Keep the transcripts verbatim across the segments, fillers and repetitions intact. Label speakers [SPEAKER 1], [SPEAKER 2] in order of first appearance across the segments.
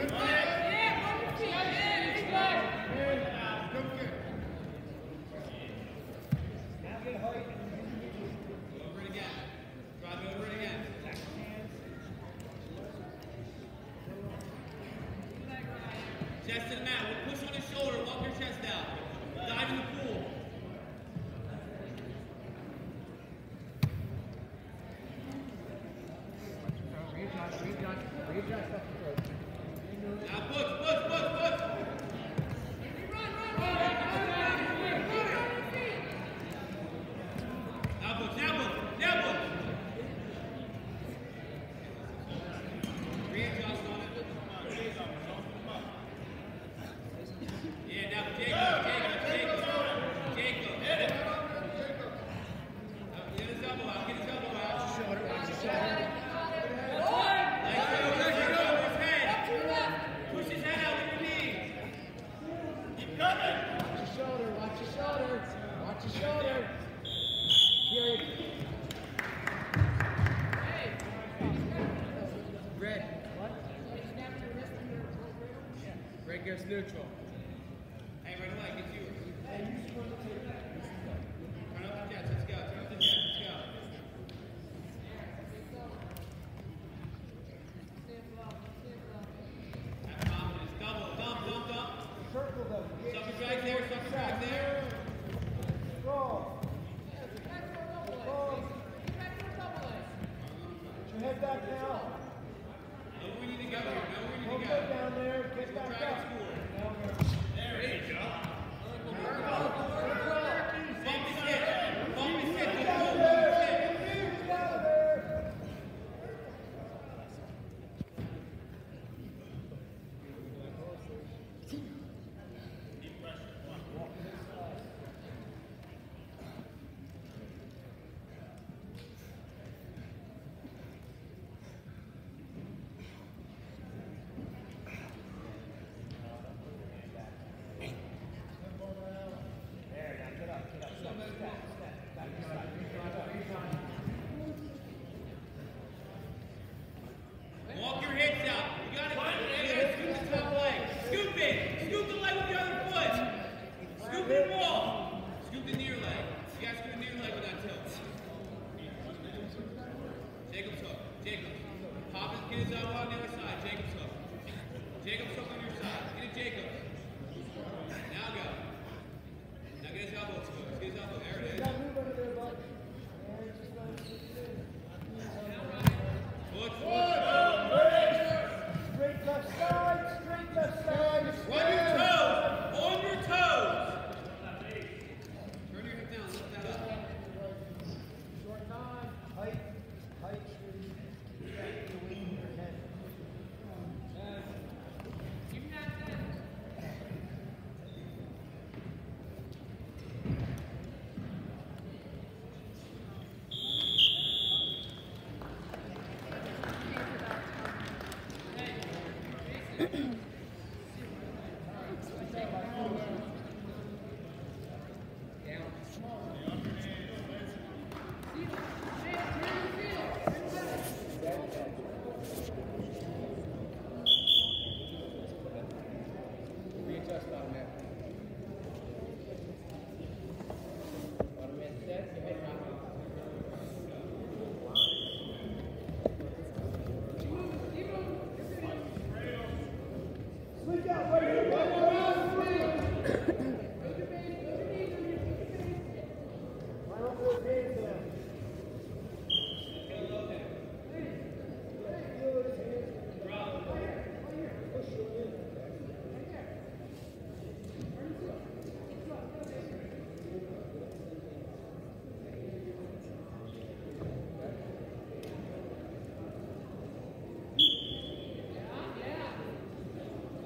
[SPEAKER 1] Chest to the mat. We'll push on his shoulder. Walk your chest out. Dive in the pool. Now push, push, push, push. Now push, now push, now push. Readjust on it. Yeah, now Jacob, Jacob, Jacob, Jacob. Hit it. Get his elbow out, get his elbow out. Watch your shoulder, watch your shoulder. Nice move, nice move over his head. Push his head out with your knee. Keep coming.
[SPEAKER 2] Watch your shoulder, watch your shoulder. Watch your shoulder. Period. Red. What? Red gets neutral.
[SPEAKER 1] Hey, right away, get yours. Turn up the jets, let's go. Turn up the jets, let's go. Have confidence. Double, dump, dump, dump.
[SPEAKER 2] Circle them.
[SPEAKER 1] Sucker drag there, sucker drag there.
[SPEAKER 2] Roll. Roll. Put your head back now.
[SPEAKER 1] Know where we need to go here. Know where we need
[SPEAKER 2] Don't
[SPEAKER 1] to
[SPEAKER 2] go
[SPEAKER 1] go.
[SPEAKER 2] down there. Get
[SPEAKER 1] We'll
[SPEAKER 2] back
[SPEAKER 1] drag
[SPEAKER 2] up.
[SPEAKER 1] it forward.
[SPEAKER 2] Now we're-
[SPEAKER 1] There you go. Bump his hip. Bump his hip. Bump his hip.
[SPEAKER 2] Get out of there. Get out of there.
[SPEAKER 1] Walk your hips out. You got to scoop the top leg. Scoop it. Scoop the leg with the other foot. Scoop it and walk. Scoop the near leg. You got to scoop the near leg with that tilt. Jacob's hook. Jacob's. Pop his, get his elbow on the other side. Jacob's hook. Jacob's hook on your side. Get it, Jacob's. Now go. Now get his elbow exposed. Get his elbow. There it is.
[SPEAKER 2] Gotta move over there, bud. And just let it sit there.
[SPEAKER 1] Foot, foot, foot.
[SPEAKER 2] Straight left side, straight left side.
[SPEAKER 1] On your toes. On your toes. Turn your hip down. Lift that up.
[SPEAKER 2] Short time, height, height, straight away from your head. Readjust on that. Automatic set, your head back. Switch out, wait, wait, wait, wait, why don't those hands down? Push your in.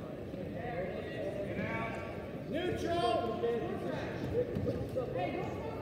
[SPEAKER 2] Neutral! Hey,